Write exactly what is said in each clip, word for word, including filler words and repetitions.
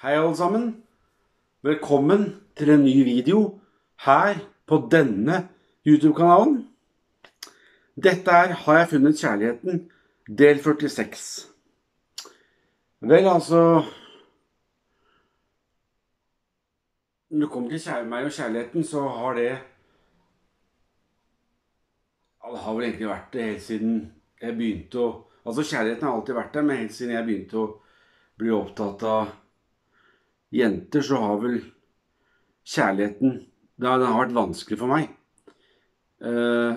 Hei alle sammen, velkommen til en ny video her på denne YouTube-kanalen. Dette er Har jeg funnet kjærligheten, del førtiseks. Vel, altså, når det kommer til meg og kjærligheten, så har det, det har vel egentlig vært det helt siden jeg begynte å, altså kjærligheten har alltid vært der, men helt siden jeg begynte å bli opptatt av jenter, så har vel kjærligheten, det har, det har vært vanskelig for meg. Uh,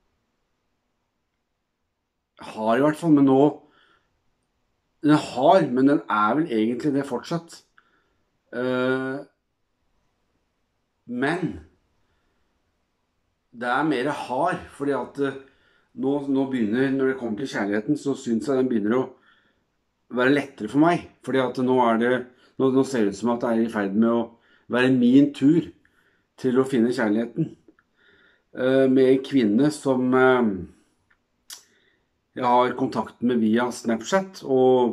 har i hvert fall, men nå, den har, men den er vel egentlig det fortsatt. Uh, men, det er mer har, fordi at uh, nå, nå begynner, når det kommer til kjærligheten, så synes jeg den begynner å være lettere for meg, fordi at nå er det, Nå, nå ser det ut som at det er i ferd med å være min tur til å finne kjærligheten. Uh, med en kvinne som uh, jeg har kontakt med via Snapchat, og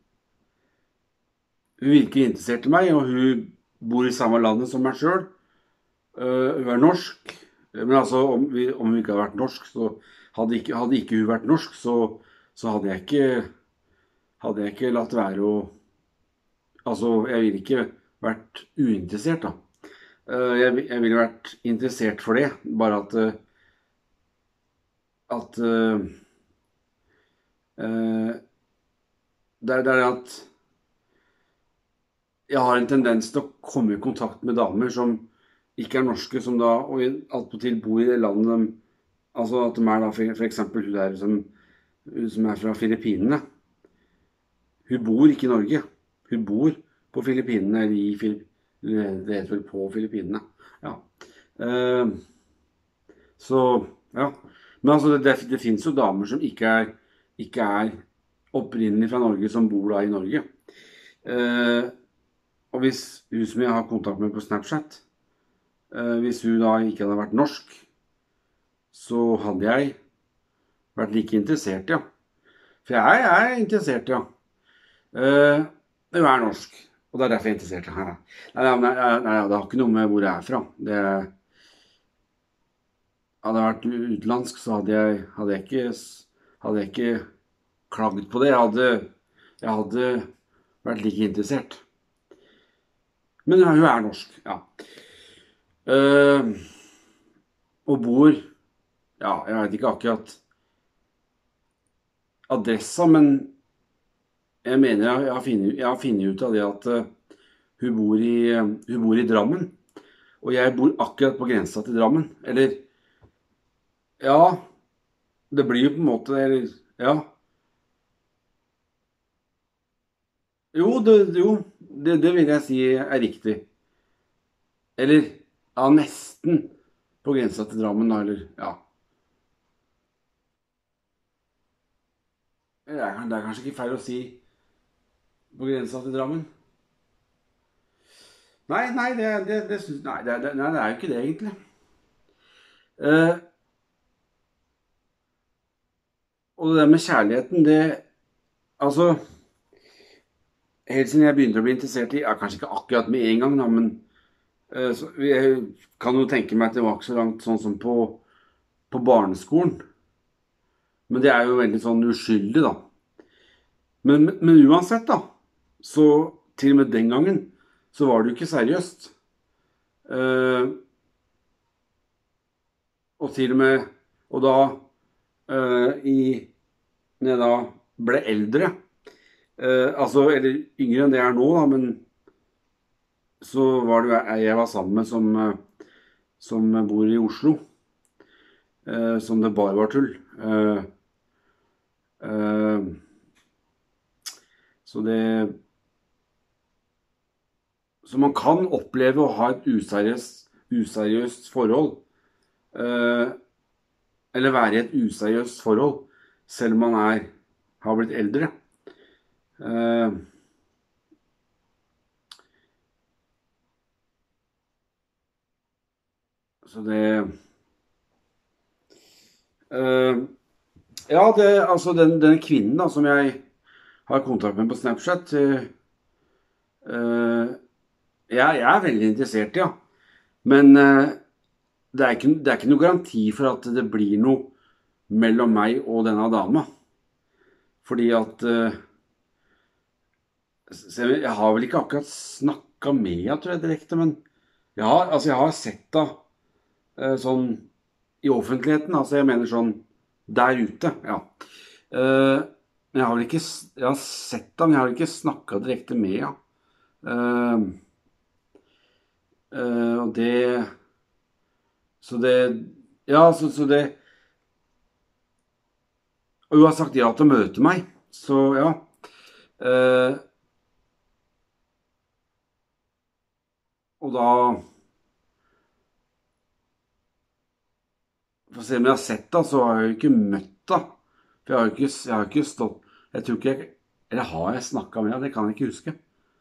hun virker interessert i meg, og hun bor i samme landet som meg selv. Uh, hun er norsk, men altså om, vi, om hun ikke hadde vært norsk, så hadde ikke, hadde ikke hun vært norsk, så, så hadde jeg ikke, hadde jeg ikke latt være å Altså, jeg ville ikke vært uinteressert da. Jeg, jeg ville vært interessert for det, bare at at uh, uh, det, er, det er at jeg har en tendens til å komme i kontakt med damer som ikke er norske, som da, og alt på til bor i det landet de, altså at de er da for, for eksempel hun der som, som er fra Filippinene. Hun bor ikke i Norge. Hun bor på Filippinene, eller i Filippinene, det heter vel på Filippinene, ja. Uh, så, ja. Men altså, det, det finnes jo damer som ikke er, ikke er opprinnelig fra Norge, som bor da i Norge. Uh, og hvis hun som jeg har kontakt med på Snapchat, uh, hvis hun da ikke hadde vært norsk, så hadde jeg vært like interessert, ja. For jeg, jeg er interessert, ja. Uh, Hun er norsk, og det er derfor jeg er interessert her. Nei, nei, nei, nei, det har ikke noe med hvor jeg er fra. Det hadde jeg vært utenlandsk, så hadde jeg, hadde jeg, ikke, hadde jeg ikke klaget på det. Jeg hadde, jeg hadde vært like interessert. Men hun er norsk, ja. Uh, og bor, ja, jeg vet ikke akkurat adressa, men jeg mener jeg har funnet, jeg har funnet ut av det at uh, hun, bor i, uh, hun bor i Drammen, og jeg bor akkurat på grensa til Drammen. Eller, ja, det blir jo på en måte, eller, ja. Jo, det, jo, det, det vil jeg si er riktig. Eller, ja, nesten på grensa til Drammen, eller, ja. Det er, det er kanskje ikke feil å si på grensa til Drammen. Nei, nei, det, det, det, synes, nei, det, det, nei, det er jo ikke det egentlig. Uh, og det der med kjærligheten, det, altså, helt siden jeg begynte å bli interessert i, ja, kanskje ikke akkurat med en gang da, men uh, så, jeg kan jo tenke meg at det var ikke så langt sånn som på, på barneskolen. Men det er jo veldig sånn uskyldig da. Men, men uansett da, så til og med den gangen, så var det jo ikke seriøst. Uh, og til og med, og da, uh, i, når jeg da ble eldre, uh, altså, eller yngre enn det jeg er nå da, men så var det jo jeg var sammen med som, uh, som bor i Oslo, uh, som det bare var tull. Uh, uh, så det Så man kan oppleve å ha et useriøst, useriøst forhold, eh, eller være i et useriøst forhold, selv om man er, har blitt eldre. Eh, så det... Eh, ja, det, altså den, den kvinnen da, som jeg har kontakt med på Snapchat, eh, Eh, jeg, jeg er veldig interessert, ja. Men eh, det er ikke, det er ikke noe garanti for at det blir noe mellom meg og denne dama. Fordi at eh, se, jeg har vel ikke akkurat snakket med henne, tror jeg, direkte, men jeg har, altså jeg har sett henne eh, sånn i offentligheten, altså jeg mener sånn der ute, ja. Eh, men jeg har vel ikke, s- jeg har sett henne, men jeg har vel ikke snakket direkte med henne. Eh, eh, og det, så det, ja, så, så det, og hun har sagt ja til å møte meg, så ja. Eh, og da, for å se om jeg har sett henne, så har jeg jo ikke møtt henne. For jeg har jo ikke, jeg har jo ikke stått, jeg tror ikke jeg, eller har jeg snakket med henne, det kan jeg ikke huske.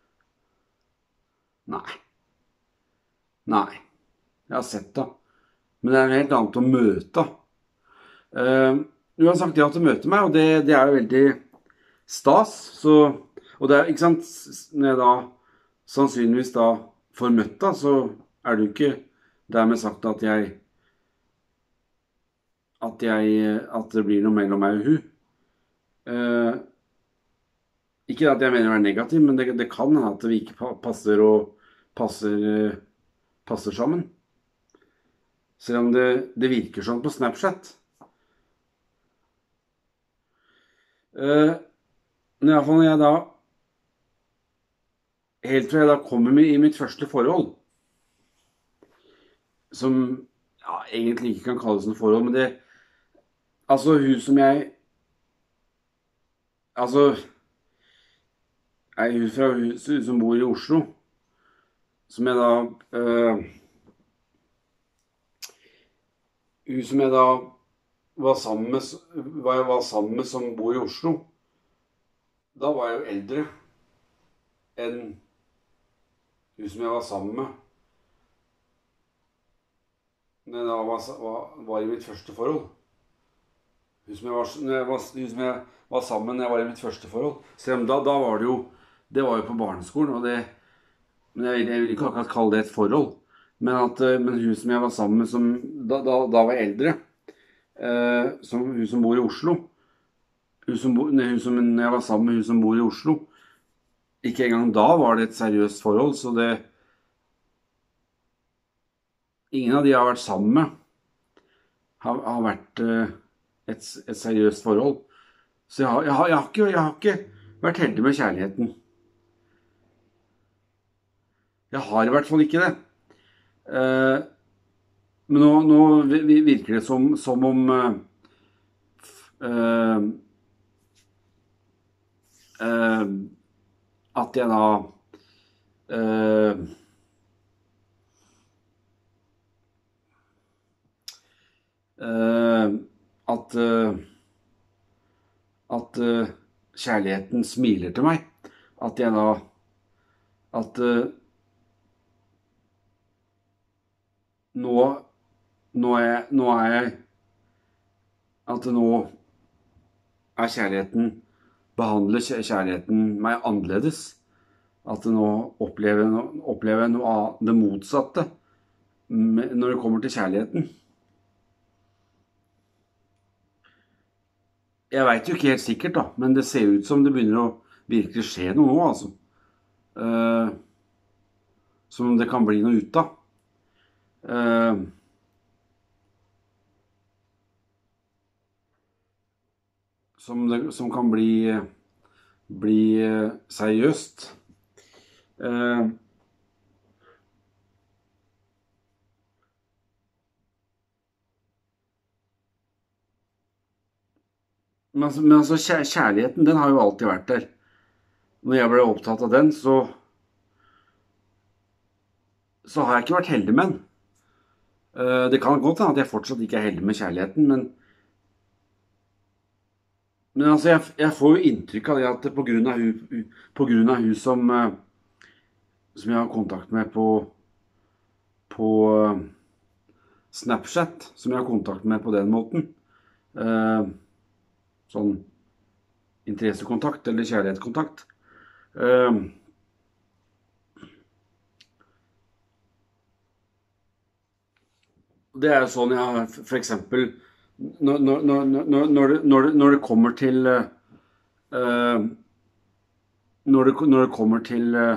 Nei, nei, jeg har sett henne. Men det er noe helt annet å møte henne. Eh, hun har sagt ja til å møte meg, og det, det er jo veldig stas. Så, og det er, ikke sant, s- når jeg da sannsynligvis da får møtt henne, så er det jo ikke dermed sagt at jeg, at jeg, at det blir noe mellom meg og hun. Eh, ikke at jeg mener det er negativ, men det, det kan hende at vi ikke pa- passer og passer, eh, passer sammen. Selv om det, det virker sånn på Snapchat. Eh, men i hvert fall når jeg da, helt fra jeg da kommer med i mitt første forhold, som ja, egentlig ikke kan kalles noe forhold, men det, altså hun som jeg, altså, er hun fra hun som bor i Oslo, som jeg da, eh, hun som jeg da var sammen med, var jeg var sammen med som bor i Oslo, da var jeg jo eldre enn hun som jeg var sammen med når jeg da var, var, var i mitt første forhold. Hun som jeg var, når jeg var, hun som jeg var sammen med når jeg var i mitt første forhold. Selv om da, da var det jo, det var jo på barneskolen, og det, men jeg, jeg vil ikke akkurat kalle det et forhold. Men, at, eh, men hun som jeg var sammen med, som, da, da, da var jeg eldre, eh, som, hun som bor i Oslo, hun som, bo- nei, hun som når jeg var sammen med hun som bor i Oslo, ikke engang da var det et seriøst forhold, så det, ingen av de jeg har vært sammen med, har, har vært eh, et, et seriøst forhold. Så jeg har, jeg, har, jeg, har ikke, jeg har ikke vært heldig med kjærligheten. Jeg har i hvert fall ikke det. Eh, men nå, nå vi- virker det som, som om eh, eh, eh, at jeg da eh, eh, at eh, at eh, kjærligheten smiler til meg. At jeg da at eh, nå, nå, er jeg, nå er jeg at nå er kjærligheten behandler kjæ- kjærligheten meg annerledes. At nå opplever jeg no- opplever jeg noe av det motsatte med- når det kommer til kjærligheten. Jeg vet jo ikke helt sikkert, da, men det ser ut som det begynner å virkelig skje noe nå, altså. Eh, som det kan bli noe ut av. Eh, som, det, som kan bli, bli eh, seriøst. Eh, men, altså, men altså, kjær- kjærligheten, den har jo alltid vært der. Når jeg ble opptatt av den, så, så har jeg ikke vært heldig med den. Eh, det kan godt hende at jeg fortsatt ikke er heldig med kjærligheten, men, men altså, jeg, jeg får jo inntrykk av det at på grunn av hun, på grunn av hun som, eh, som jeg har kontakt med på, på eh, Snapchat, som jeg har kontakt med på den måten, eh, sånn interessekontakt eller kjærlighetskontakt, eh, Det er jo sånn jeg for eksempel når, når, når, når, når, det, når, det, når det kommer til uh, når, det, når det kommer til uh,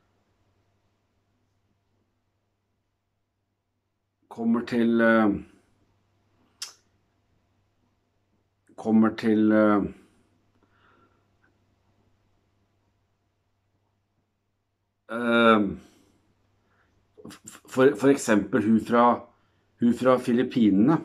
kommer til uh, kommer til uh, uh, for, for eksempel hun fra hun fra Filippinene,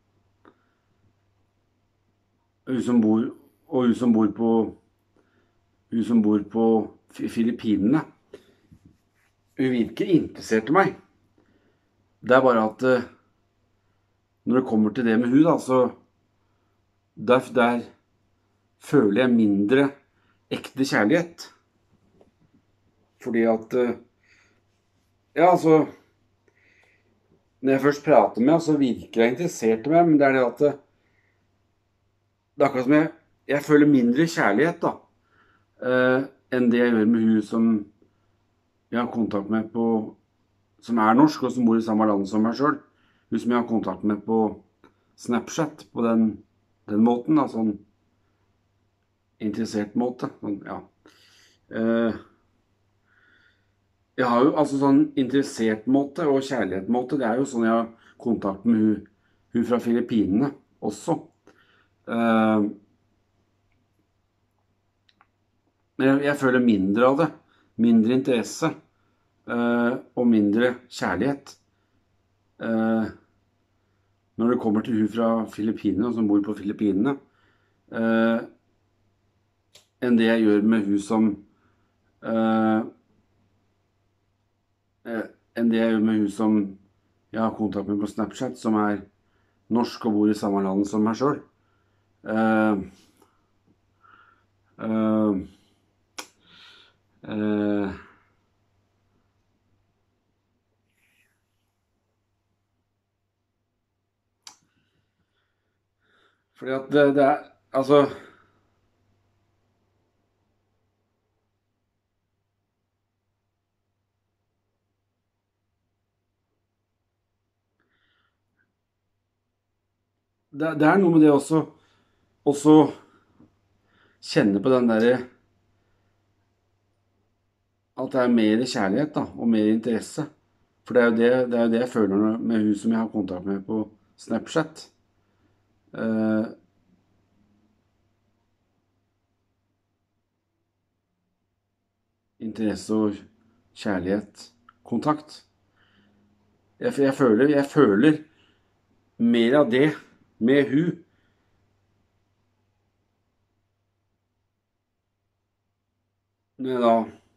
hun som bor og hun som bor på hun som bor på Filippinene, hun virker interessert i meg. Det er bare at uh, når det kommer til det med hun da, så der, der føler jeg mindre ekte kjærlighet. Fordi at uh, ja, altså når jeg først prater med henne, så virker jeg interessert i meg, men det er det at uh, det er akkurat som jeg, jeg føler mindre kjærlighet da, uh, enn det jeg gjør med hun som jeg har kontakt med på, som er norsk og som bor i samme land som meg selv. Hun som jeg har kontakt med på Snapchat, på den, den måten, da, sånn interessert måte. Sånn, ja. Uh, jeg har jo altså sånn interessert måte og kjærlighet måte, det er jo sånn jeg har kontakt med hun, hun fra Filippinene også. Uh, men jeg, jeg føler mindre av det, mindre interesse. Uh, og mindre kjærlighet uh, når det kommer til hun fra Filippinene som bor på Filippinene uh, enn det jeg gjør med hun som uh, uh, enn det jeg gjør med hun som jeg har kontakt med på Snapchat, som er norsk og bor i samme land som meg selv. uh, uh, uh, Fordi at det, det er, altså, det, det er noe med det også, også kjenne på den der, at det er mer kjærlighet da, og mer interesse. For det er jo det, det, er jo det jeg føler med hun som jeg har kontakt med på Snapchat. Uh, interesse og kjærlighet, kontakt. Jeg, jeg, føler, jeg føler mer av det med hun. Når jeg da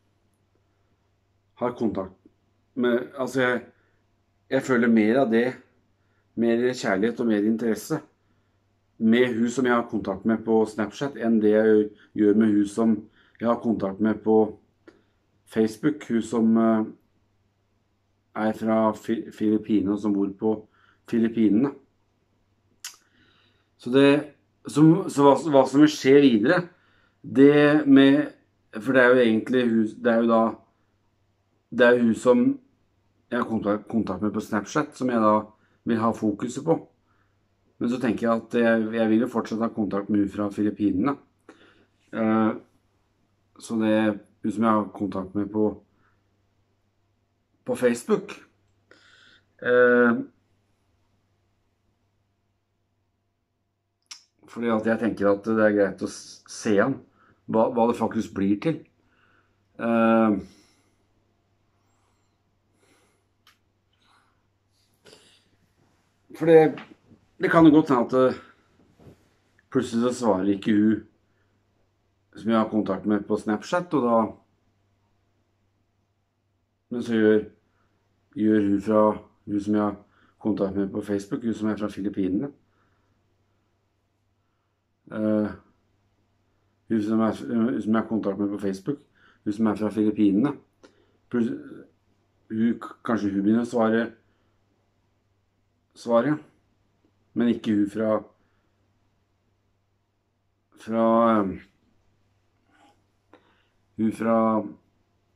har kontakt med, altså jeg, jeg føler mer av det, mer kjærlighet og mer interesse med hun som jeg har kontakt med på Snapchat, enn det jeg gjør med hun som jeg har kontakt med på Facebook, hun som uh, er fra Filippinene og som bor på Filippinene. Så det, så, så hva, hva som vil skje videre, det med, for det er jo egentlig hun, det er jo da, det er jo hun som jeg har kontakt, kontakt med på Snapchat, som jeg da vil ha fokuset på. Men så tenker jeg at jeg, jeg vil jo fortsatt ha kontakt med hun fra Filippinene. Uh, så det er hun som jeg har kontakt med på, på Facebook. Uh, fordi at jeg tenker at det er greit å se han, hva, hva det faktisk blir til. Uh, for det, det kan jo godt hende at det, plutselig så svarer ikke hun som jeg har kontakt med på Snapchat, og da men så gjør, gjør hun fra hun som jeg har kontakt med på Facebook, hun som er fra Filippinene. Uh, hun som, er, hun som jeg har kontakt med på Facebook, hun som er fra Filippinene. Hun, kanskje hun begynner å svare, svare, men ikke hun fra fra um, hun fra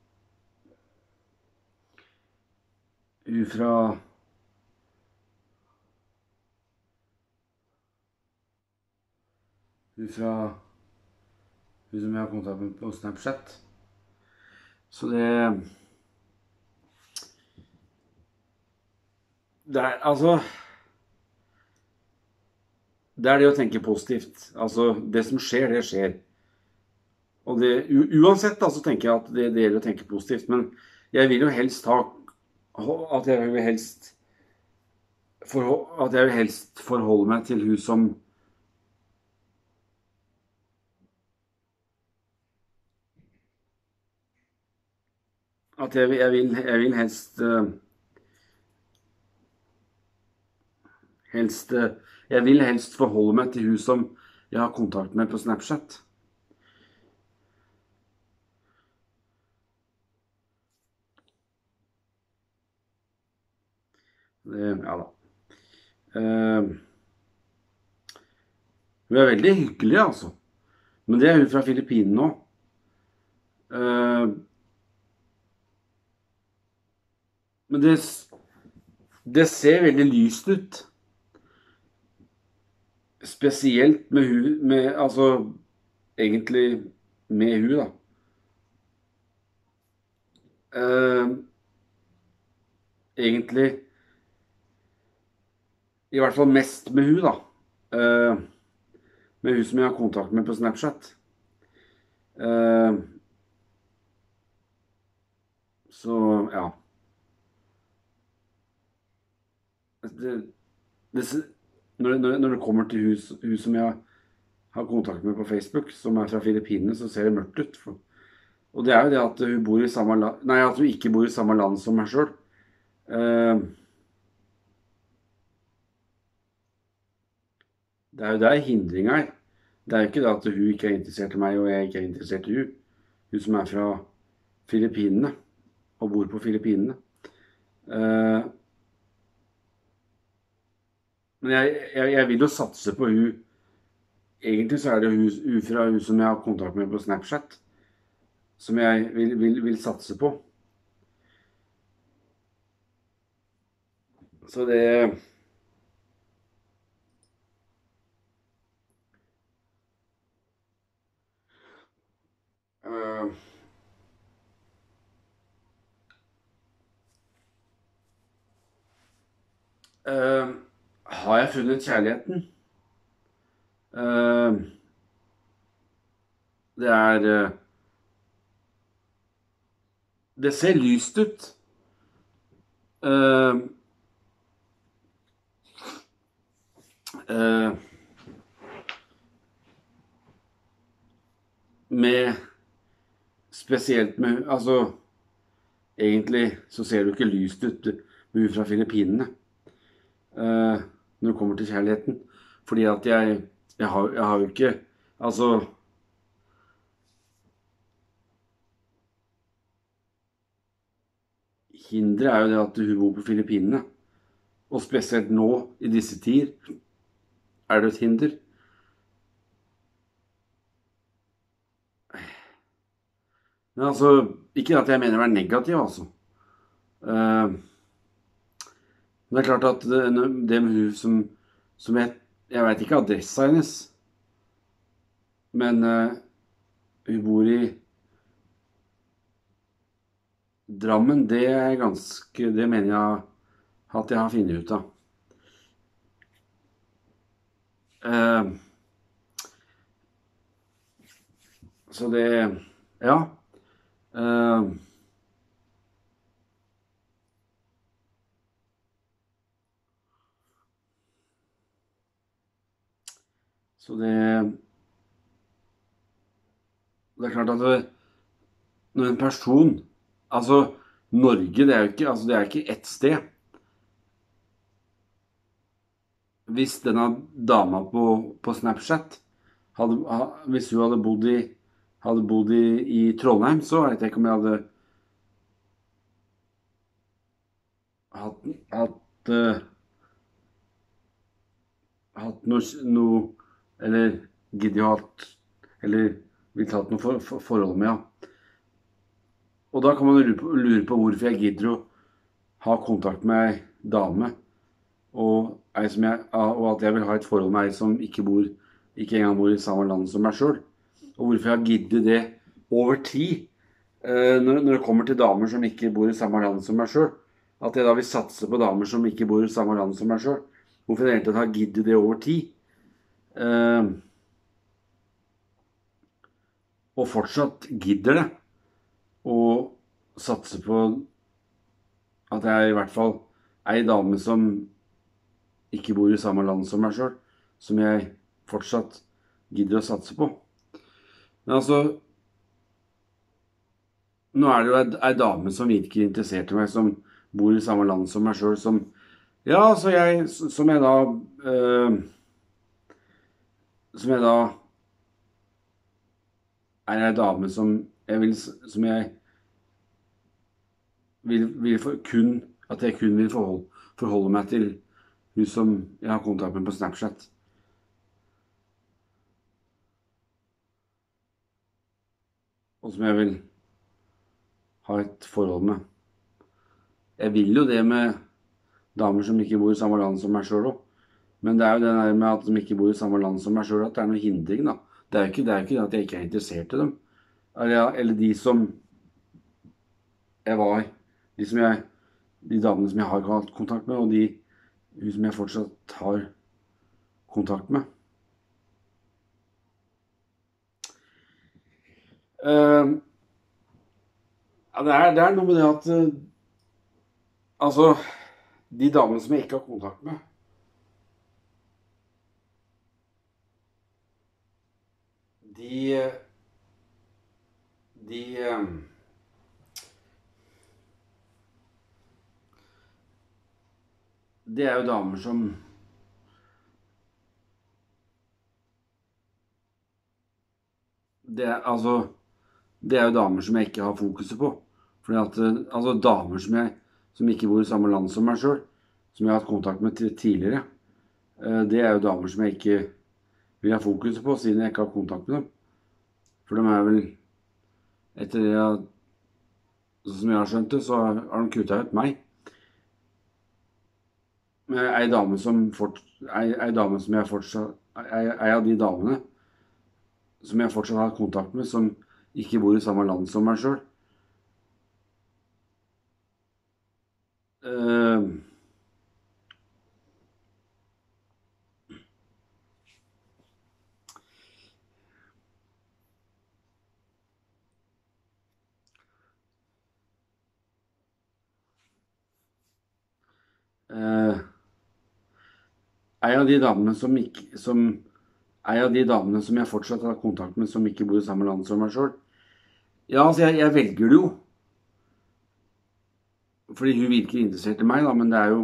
hun fra hun fra hun som jeg har kontakt med på Snapchat. Så det det er altså det er det å tenke positivt. Altså det som skjer, det skjer. Og det, uansett da, så tenker jeg at det, det gjelder å tenke positivt, men jeg vil jo helst ha at jeg vil helst for, at jeg vil helst forholde meg til hun som at jeg, jeg, vil, jeg vil helst uh, helst uh, jeg vil helst forholde meg til hun som jeg har kontakt med på Snapchat. Det, ja da. Uh, hun er veldig hyggelig, altså. Men det er hun fra Filippinene nå. Uh, men det, det ser veldig lyst ut. Spesielt med hun, med, altså, egentlig med hun, da. Uh, egentlig i hvert fall mest med hun da. Uh, med hun som jeg har kontakt med på Snapchat. Uh, så, ja. Det, det, når, når, når det kommer til hun, hun som jeg har kontakt med på Facebook, som er fra Filippinene, så ser det mørkt ut. For, og det er jo det at hun bor i samme land, nei, at hun ikke bor i samme land som meg selv. Uh, Det er jo der hindringen er. Det er jo ikke det at hun ikke er interessert i meg, og jeg ikke er interessert i hun. Hun som er fra Filippinene, og bor på Filippinene. Uh, men jeg, jeg, jeg vil jo satse på hun. Egentlig så er det hun, hun fra hun som jeg har kontakt med på Snapchat, som jeg vil, vil, vil satse på. Så det... Uh, uh, har jeg funnet kjærligheten? Uh, det er uh, det ser lyst ut. Uh, uh, med spesielt med, altså, egentlig så ser du ikke lyst ut med hun fra Filippinene, uh, når det kommer til kjærligheten, fordi at jeg, jeg, har, jeg har jo ikke, altså, hindret er jo det at hun bor på Filippinene, og spesielt nå, i disse tider, er det et hinder. Men altså, ikke at jeg mener det er negativ, altså. Uh, men det er klart at det, det med hun som, som jeg, jeg vet ikke adressa hennes, men uh, hun bor i Drammen, det er ganske, det mener jeg at jeg har funnet ut av. Uh, så det, ja. Uh, så det det er klart at det, når en person, altså Norge, det er jo ikke, altså det er ikke ett sted. Hvis denne dama på, på Snapchat hadde, hvis hun hadde bodd i hadde bodd i, i Trondheim, så vet jeg ikke om jeg hadde hatt, hatt, uh, hatt noe, noe, eller giddet å hatt, eller vilt hatt noe for, for, forhold med, ja. Og da kan man lure på, lure på hvorfor jeg gidder å ha kontakt med ei dame, og, ei som jeg, og at jeg vil ha et forhold med ei som ikke bor ikke engang bor i samme land som meg selv. Og hvorfor jeg har giddet det over tid, eh, når, når det kommer til damer som ikke bor i samme land som meg selv, at jeg da vil satse på damer som ikke bor i samme land som meg selv. Hvorfor jeg egentlig har giddet det over tid. Eh, og fortsatt gidder det. Og satse på at jeg i hvert fall er en dame som ikke bor i samme land som meg selv, som jeg fortsatt gidder å satse på. Men altså, nå er det jo en dame som virker interessert i meg, som bor i samme land som meg selv, som, ja, så jeg, som jeg da, øh, som jeg da er en dame som jeg vil, som jeg vil, vil for, kun, at jeg kun vil forholde, forholde meg til hun som jeg har kontakt med på Snapchat. Og som jeg vil ha et forhold med. Jeg vil jo det med damer som ikke bor i samme land som meg selv også. Men det er jo det der med at de ikke bor i samme land som meg selv, at det er noe hindring da. Det er jo ikke det, er jo ikke det at jeg ikke er interessert i dem. Eller, eller de som jeg var, de, som jeg, de damene som jeg har hatt kontakt med, og de hun som jeg fortsatt har kontakt med. Uh, ja, det er, det er noe med det at uh, altså, de damene som jeg ikke har kontakt med, de de uh, det er jo damer som det er, altså, det er jo damer som jeg ikke har fokuset på. Fordi at, altså damer som, jeg, som ikke bor i samme land som meg selv, som jeg har hatt kontakt med tidligere, det er jo damer som jeg ikke vil ha fokuset på, siden jeg ikke har kontakt med dem. For de er vel, etter det jeg, som jeg har skjønt det, så har de kuttet ut meg. Men en dame som fort, en, en dame som jeg fortsatt, en, en av de damene som jeg fortsatt har kontakt med, som ikke bor i samme land som meg selv. Uh, uh, en av de damene som ikke, som en av de damene som jeg fortsatt har kontakt med, som ikke bor i samme land som meg selv. Ja, altså, jeg, jeg velger det jo. Fordi hun virker interessert i meg, da, men det er jo...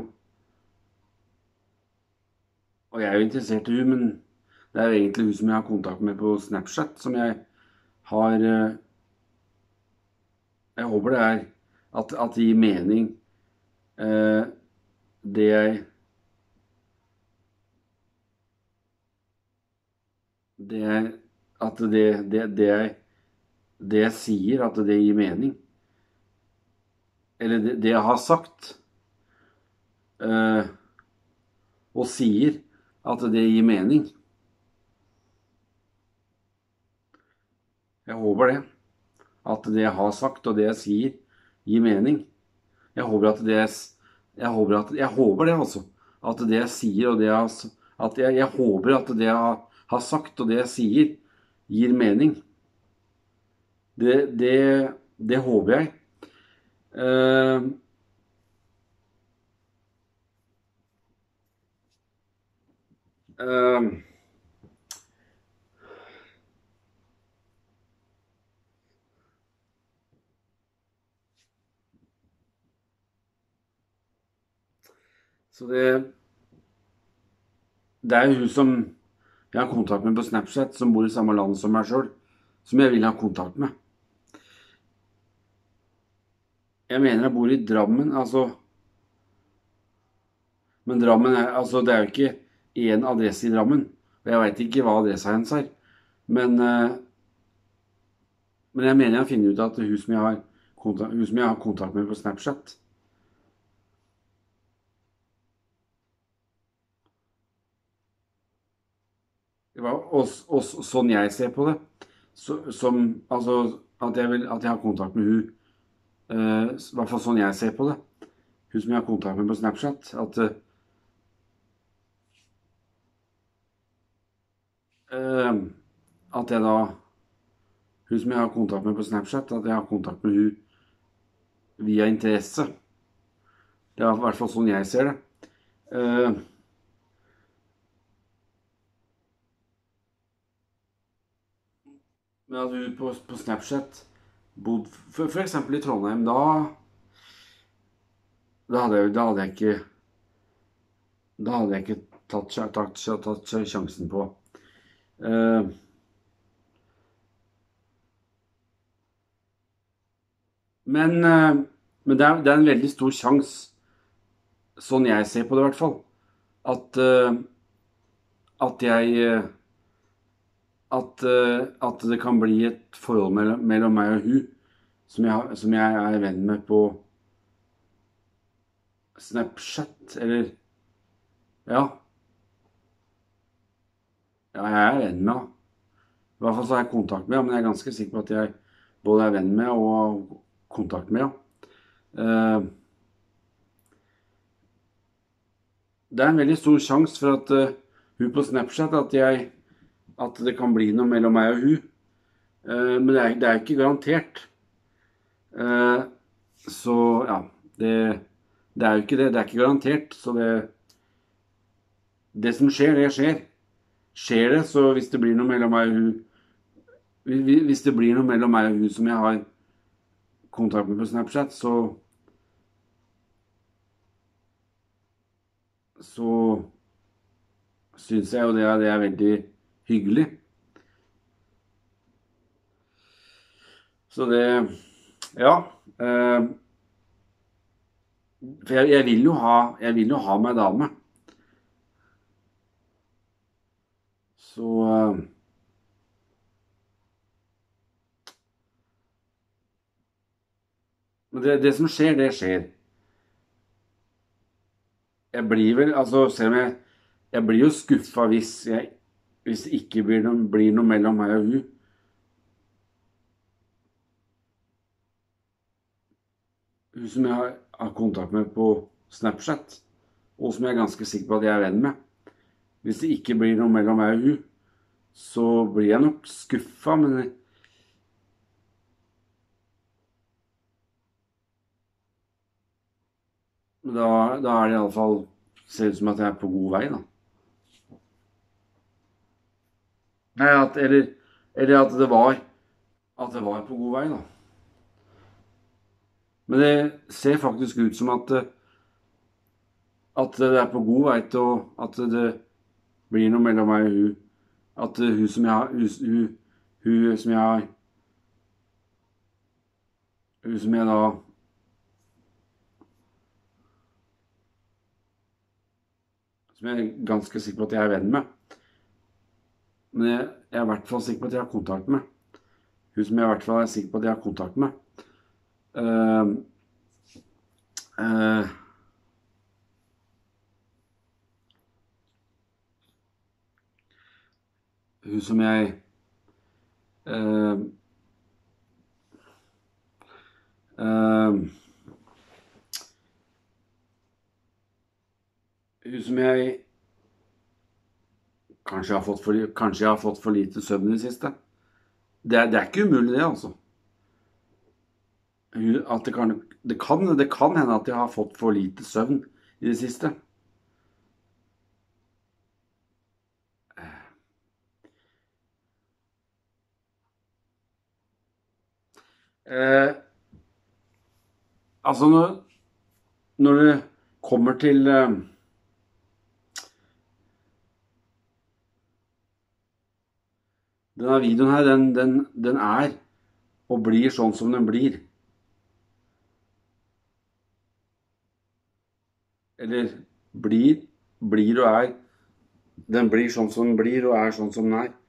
Og jeg er jo interessert i hun, men det er jo egentlig hun som jeg har kontakt med på Snapchat, som jeg har... Jeg håper det er at, at det gir mening, eh, det jeg... Det er at det, det, det, jeg, det jeg sier, at det gir mening. Eller det, det jeg har sagt, uh, og sier, at det gir mening. Jeg håper det. At det jeg har sagt, og det jeg sier, gir mening. Jeg håper at det jeg, jeg håper at, jeg håper det altså. At det jeg sier, og det jeg har, at jeg, jeg håper at det jeg har har sagt, og det jeg sier, gir mening. Det, det, det håper jeg. Uh, uh, så det det er jo hun som jeg har kontakt med på Snapchat, som bor i samme land som meg selv, som jeg vil ha kontakt med. Jeg mener jeg bor i Drammen, altså. Men Drammen er, altså, det er jo ikke en adresse i Drammen. Og jeg vet ikke hva adressa hennes er. Men, uh, men jeg mener jeg har funnet ut at hun som jeg har kontakt, hun som jeg har kontakt med på Snapchat, og, og sånn jeg ser på det, så, som, altså, at jeg, vil, at jeg har kontakt med hun, uh, i hvert fall sånn jeg ser på det, hun som jeg har kontakt med på Snapchat, at, uh, at jeg da, hun som jeg har kontakt med på Snapchat, at jeg har kontakt med hun via interesse. Det er i hvert fall sånn jeg ser det. Uh, Men at hun på, på Snapchat bodde for, for eksempel i Trondheim, da, da, hadde jeg, da hadde jeg ikke da hadde jeg ikke tatt, tatt, tatt sjansen på. Uh, men uh, men det, er, det er en veldig stor sjans, sånn jeg ser på det i hvert fall, at, uh, at jeg uh, At, uh, at det kan bli et forhold mellom, mellom meg og hun som jeg, som jeg er venn med på Snapchat, eller ja. Ja, jeg er venn med henne. I hvert fall så har jeg kontakt med henne, men jeg er ganske sikker på at jeg både er venn med og har kontakt med henne. Uh, det er en veldig stor sjans for at uh, hun på Snapchat, at jeg at det kan bli noe mellom meg og hun. Uh, men det er, det er ikke garantert. Uh, så, ja, det, det er jo ikke det. Det er ikke garantert. Så det, det som skjer, det skjer. Skjer det, så hvis det blir noe mellom meg og hun, hvis det blir noe mellom meg og hun som jeg har kontakt med på Snapchat, så, så synes jeg jo det er, det er veldig hyggelig. Så det, ja, eh, for jeg, jeg vil jo ha, jeg vil jo ha meg dame. Så, eh, men det, det som skjer, det skjer. Jeg blir vel, altså, selv om jeg, jeg blir jo skuffet hvis jeg Hvis det ikke blir noe, blir noe mellom meg og hun. Hun som jeg har, har kontakt med på Snapchat, og som jeg er ganske sikker på at jeg er venn med. Hvis det ikke blir noe mellom meg og hun, så blir jeg nok skuffet, men da, da er det i alle fall, ser ut som at jeg er på god vei da. Nei, at, eller, eller at det var at det var på god vei da. Men det ser faktisk ut som at at det er på god vei til at det blir noe mellom meg og hun. At hun som jeg har hun, hun som jeg har hun som jeg da som jeg er ganske sikker på at jeg er venn med. Men jeg, jeg er i hvert fall sikker på at jeg har kontakt med. Hun som jeg i hvert fall er sikker på at jeg har kontakt med. Uh, uh, hun som jeg uh, uh, Hun som jeg Kanskje jeg har fått for, kanskje jeg har fått for lite søvn i det siste. Det er, det er ikke umulig det, altså. At det, kan, det, kan, det kan hende at jeg har fått for lite søvn i det siste. Eh, altså, når, når det kommer til... Eh, Denne videoen her, den, den, den er og blir sånn som den blir. Eller blir, blir og er. Den blir sånn som den blir og er sånn som den er.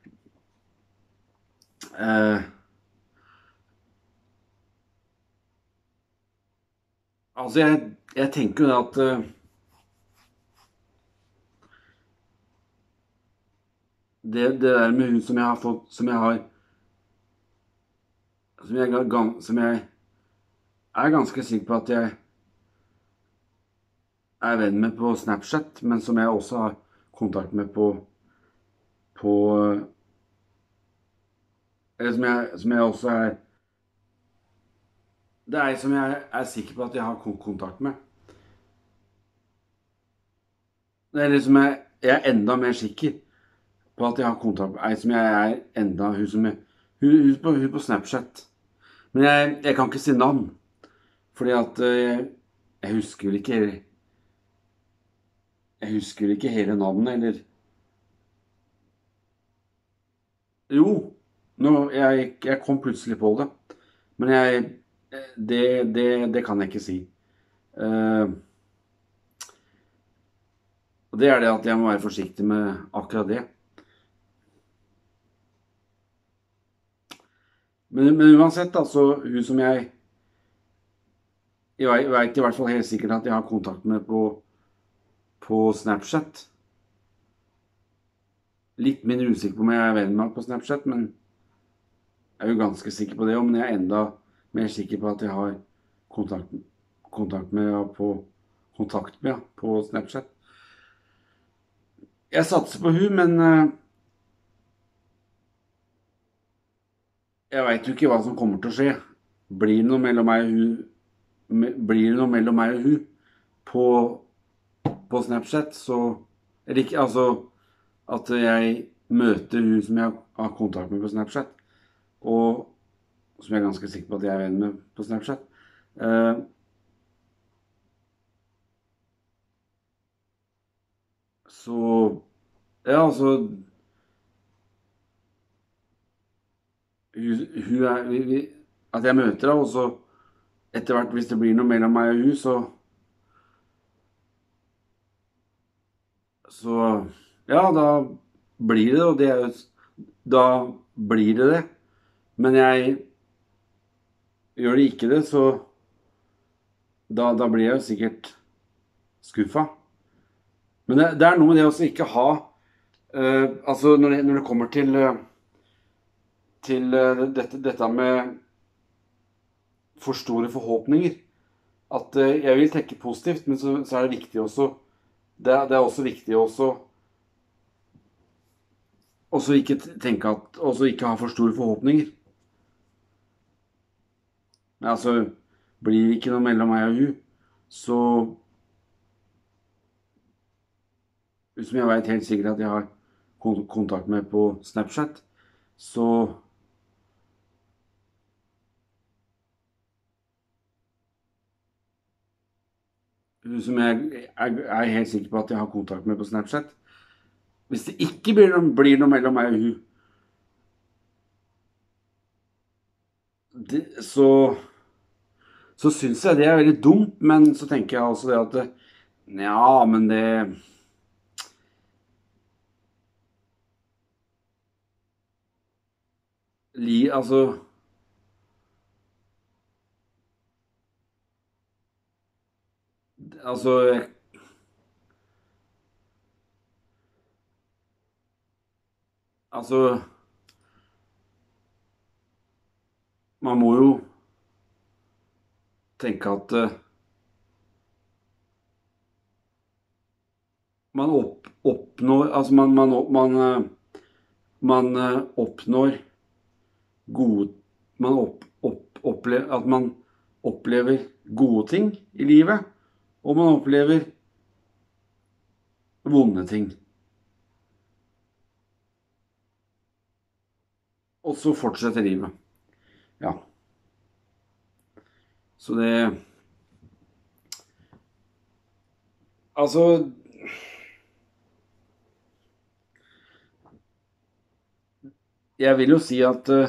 Eh, altså, jeg, jeg tenker jo at... Eh, det, det der med hun som jeg har fått, som jeg har, som jeg, ga- gan- som jeg er ganske sikker på at jeg er venn med på Snapchat, men som jeg også har kontakt med på, på eller som jeg, som jeg også er, det er som jeg er sikker på at jeg har kon- kontakt med. Det er liksom jeg, jeg er enda mer sikker på at jeg har kontakt med ei som jeg er enda, hun som jeg, hun, hun, på, hun på Snapchat. Men jeg, jeg kan ikke si navn, fordi at eh, jeg husker vel ikke, jeg husker ikke hele navnet, eller jo, nå, jeg, jeg kom plutselig på det, men jeg, det, det, det kan jeg ikke si. Eh, og det er det at jeg må være forsiktig med akkurat det. Men, men uansett, altså, hun som jeg, jeg vet i hvert fall helt sikkert at jeg har kontakt med på, på Snapchat. Litt mindre usikker på om jeg er venn med på Snapchat, men jeg er jo ganske sikker på det, men jeg er enda mer sikker på at jeg har kontakt, kontakt med ja, på, kontakt med ja, på Snapchat. Jeg satser på hun, men eh, jeg vet jo ikke hva som kommer til å skje. Blir det noe mellom meg og hun, me- blir det noe mellom meg og hun på, på Snapchat, så, eller ikke, altså, at jeg møter hun som jeg har kontakt med på Snapchat, og som jeg er ganske sikker på at jeg er venn med på Snapchat. Eh, så, ja, altså, hun, hun er, vi, vi, at jeg møter henne, og så etter hvert, hvis det blir noe mellom meg og hun, så, så, ja, da blir det, og det er jo, da blir det det. Men jeg gjør det ikke det, så da, da blir jeg jo sikkert skuffa. Men det, det er noe med det å ikke ha eh, altså når det, når det kommer til, eh, til eh, dette, dette med for store forhåpninger. At eh, jeg vil tenke positivt, men så, så er det viktig også det, det er også viktig også også ikke tenke at også ikke ha for store forhåpninger. Men altså, blir det ikke noe mellom meg og hun, så som jeg vet helt sikkert at jeg har kon- kontakt med på Snapchat, så hun som jeg er, er helt sikker på at jeg har kontakt med på Snapchat, hvis det ikke blir noe, blir noe mellom meg og hun, det, så så syns jeg det er veldig dumt, men så tenker jeg også det at det, ja, men det li, altså altså altså man må jo tenke at eh, man opp, oppnår altså man, man, man, eh, man eh, oppnår gode man opp, opp, opplever, at man opplever gode ting i livet, og man opplever vonde ting. Og så fortsetter livet. Ja. Så det Altså Jeg vil jo si at eh,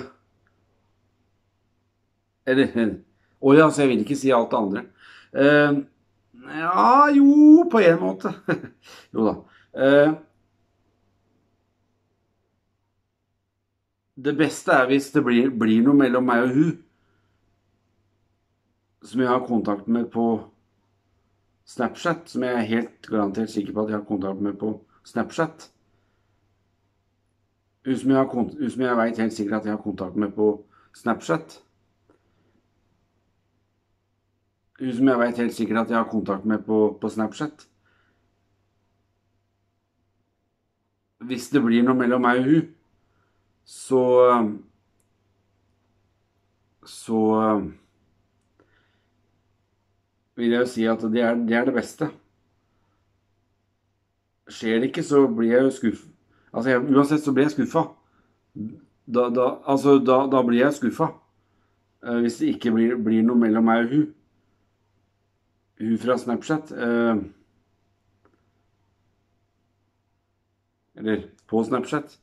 Eller Å ja, så jeg vil ikke si alt det andre. Eh, ja, jo, på en måte. Jo da. Eh, det beste er hvis det blir, blir noe mellom meg og hun, som jeg har kontakt med på Snapchat, som jeg er helt garantert sikker på at jeg har kontakt med på Snapchat. Hun som jeg, har kont- hun som jeg vet helt sikkert at jeg har kontakt med på Snapchat. Hun som jeg vet helt sikkert at jeg har kontakt med på, på Snapchat. Hvis det blir noe mellom meg og hun, så så vil jeg jo si at det er det, er det beste. Skjer det ikke, så blir jeg jo skuffet. Altså, jeg, uansett så blir jeg skuffet. Da, da, altså, da, da blir jeg skuffet. Eh, hvis det ikke blir, blir noe mellom meg og hun. Hun fra Snapchat. Eh, eller på Snapchat.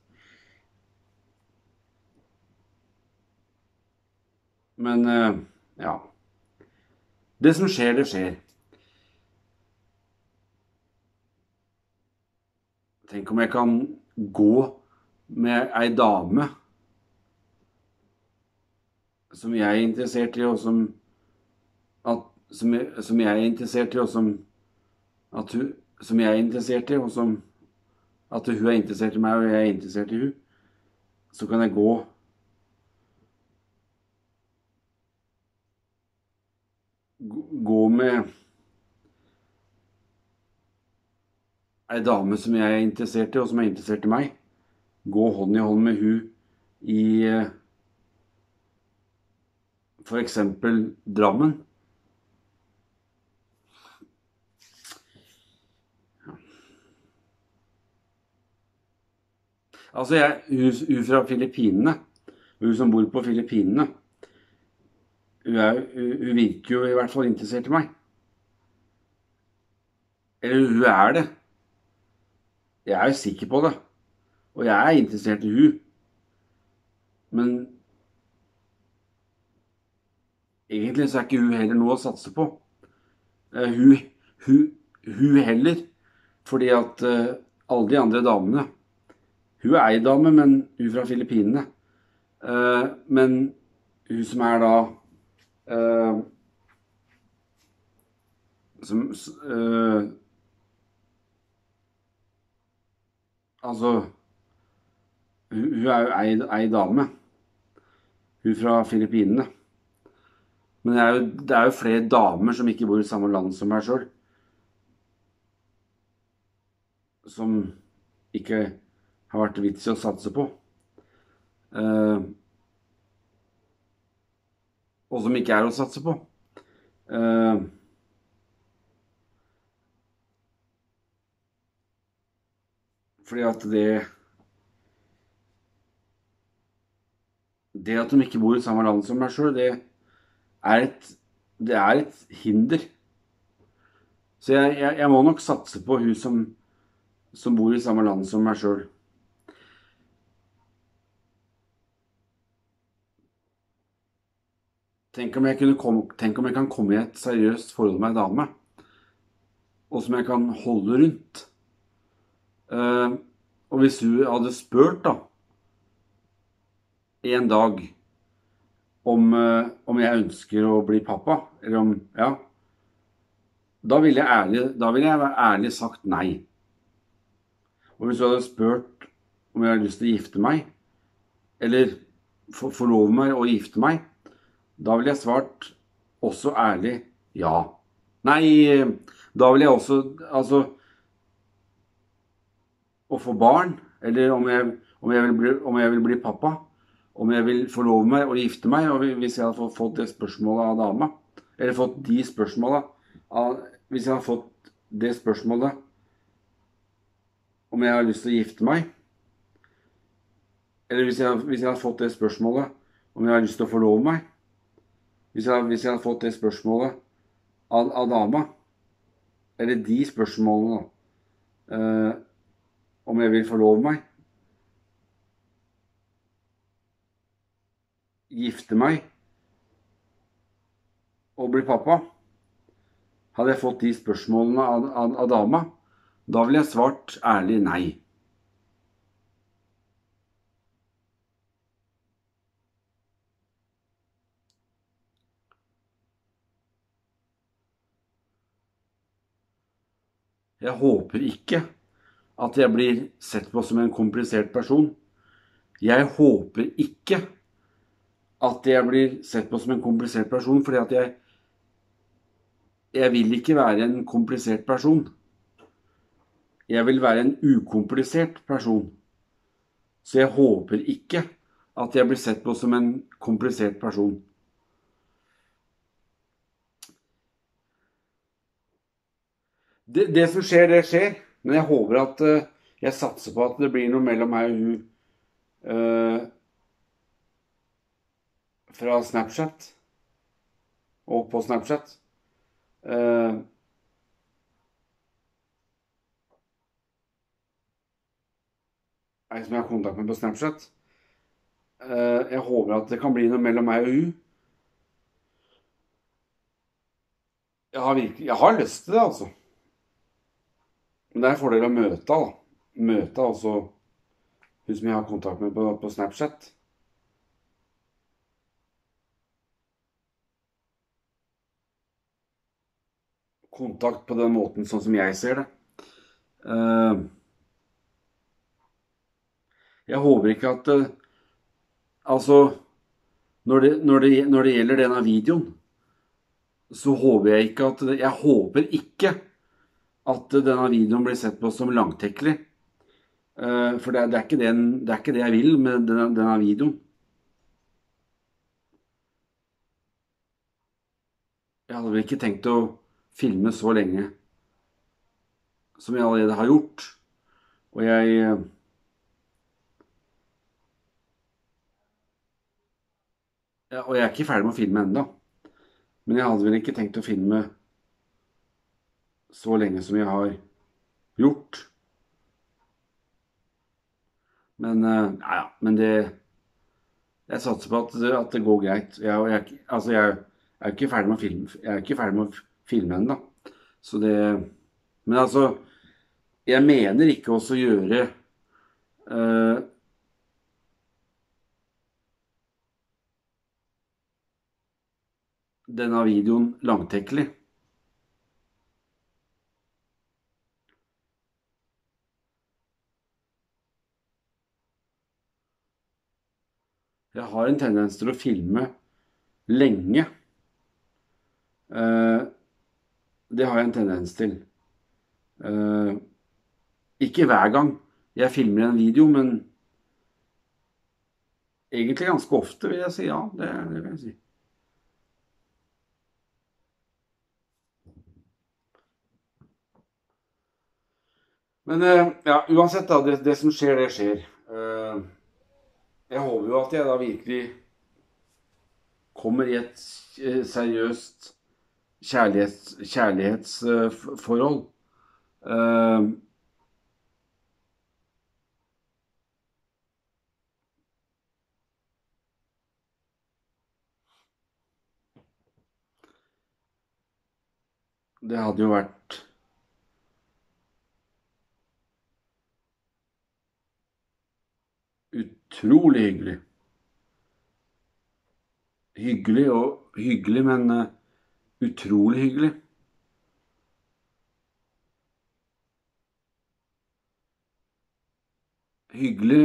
Men, eh, ja. Det som skjer, det skjer. Tenk om jeg kan gå med ei dame som jeg er interessert i, og som, at, som, jeg, som jeg er interessert i, og som, at hun, som jeg er interessert i, og som at hun er interessert i meg, og jeg er interessert i hun. Så kan jeg gå gå med ei dame som jeg er interessert i, og som er interessert i meg. Gå hånd i hånd med hun i for eksempel Drammen. Altså, jeg, hun, hun fra Filippinene, hun som bor på Filippinene, hun, er, hun, hun virker jo i hvert fall interessert i meg. Eller hun er det. Jeg er jo sikker på det. Og jeg er interessert i hun. Men egentlig så er ikke hun heller noe å satse på. Uh, hun, hun, hun heller. Fordi at uh, alle de andre damene, hun er ei dame, men hun fra Filippinene. Uh, men hun som er da uh, som uh, altså hun, hun er jo ei, ei dame. Hun fra Filippinene. Men det er, jo, det er jo flere damer som ikke bor i samme land som meg selv, som ikke har vært vits i å satse på. Uh, og som ikke er å satse på. Uh, fordi at det det at de ikke bor i samme land som meg selv, det er et, det er et hinder. Så jeg, jeg, jeg må nok satse på hun som, som bor i samme land som meg selv. Tenk om jeg, kunne komme, tenk om jeg kan komme i et seriøst forhold med en dame, og som jeg kan holde rundt. Uh, og hvis hun hadde spurt da, en dag, om, uh, om jeg ønsker å bli pappa, eller om, ja, da ville jeg ærlig, da ville jeg være ærlig sagt nei. Og hvis hun hadde spurt om jeg hadde lyst til å gifte meg, eller for, forlove meg og gifte meg, da ville jeg svart også ærlig ja. Nei, da ville jeg også, altså, å få barn, eller om jeg, om jeg, vil, bli, om jeg vil bli pappa, om jeg vil forlove meg og gifte meg, og hvis jeg hadde fått det spørsmålet av dama, eller fått de spørsmålene, av, hvis jeg hadde fått det spørsmålet om jeg har lyst til å gifte meg, eller hvis jeg, hvis jeg hadde fått det spørsmålet om jeg har lyst til å forlove meg, hvis jeg, hvis jeg hadde fått det spørsmålet av, av dama, eller de spørsmålene, uh, om jeg vil forlove meg, gifte meg og bli pappa, hadde jeg fått de spørsmålene av, av, av dama, da ville jeg svart ærlig nei. Jeg håper ikke at jeg blir sett på som en komplisert person, Jeg håper ikke at jeg blir sett på som en komplisert person, fordi at jeg, jeg vil ikke være en komplisert person. Jeg vil være en ukomplisert person. Så jeg håper ikke at jeg blir sett på som en komplisert person. Det, det som skjer, det skjer. Men jeg håper at uh, jeg satser på at det blir noe mellom meg og hun uh, fra Snapchat og på Snapchat. Uh, ei som jeg har kontakt med på Snapchat. Uh, jeg håper at det kan bli noe mellom meg og hun. Jeg har, virkelig, jeg har lyst til det, altså. Men det er en fordel å møte, da. Møte altså hun som jeg har kontakt med på, på Snapchat. Kontakt på den måten sånn som jeg ser det. Uh, jeg håper ikke at uh, altså når det, når, det, når det gjelder denne videoen, så håper jeg ikke at jeg håper ikke at denne videoen blir sett på som langtekkelig. Uh, for det, det, er ikke det, det er ikke det jeg vil med denne, denne videoen. Jeg hadde vel ikke tenkt å filme så lenge som jeg allerede har gjort. Og jeg ja, og jeg er ikke ferdig med å filme enda. Men jeg hadde vel ikke tenkt å filme så lenge som jeg har gjort. Men, uh, ja, men det jeg satser på at, at det går greit. Jeg, jeg, altså jeg, jeg er ikke ferdig med å filme, jeg er ikke ferdig med å filme enda. Så det, men altså, jeg mener ikke også gjøre uh, denne videoen langtekkelig. Jeg har en tendens til å filme lenge. Uh, det har jeg en tendens til. Uh, ikke hver gang jeg filmer en video, men egentlig ganske ofte vil jeg si ja, det, det vil jeg si. Men uh, ja, uansett da, det, det som skjer, det skjer. Uh, jeg håper jo at jeg da virkelig kommer i et seriøst kjærlighets, kjærlighetsforhold. Uh, det hadde jo vært utrolig hyggelig. Hyggelig og hyggelig, men uh, utrolig hyggelig. Hyggelig,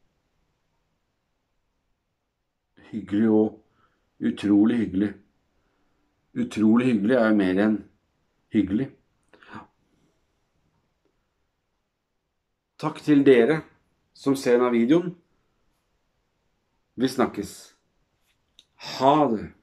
hyggelig og utrolig hyggelig. Utrolig hyggelig er jo mer enn hyggelig. Takk til dere som ser denne videoen. Vi snakkes. Ha det!